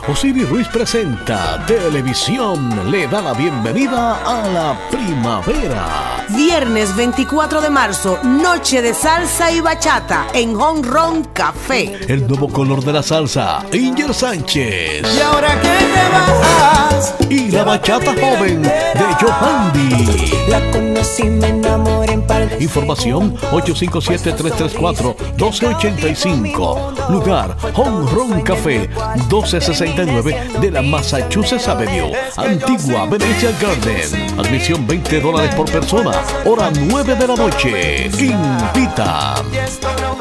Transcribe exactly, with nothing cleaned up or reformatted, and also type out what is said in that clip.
Osiris Ruiz presenta Televisión le da la bienvenida a la primavera. Viernes veinticuatro de marzo, noche de salsa y bachata en Home Run Café. El nuevo color de la salsa, Inger Sánchez. ¿Y ahora qué te vas? Y la bachata joven de Johandy. La conocí, me enamoré en par de Información ocho cinco siete, tres tres cuatro, uno dos ocho cinco. Lugar Home Run Café, doce sesenta y nueve de la Massachusetts Avenue, Antigua Venecia Garden. Admisión veinte dólares por persona. Hora nueve de la noche. Invita. Y esto no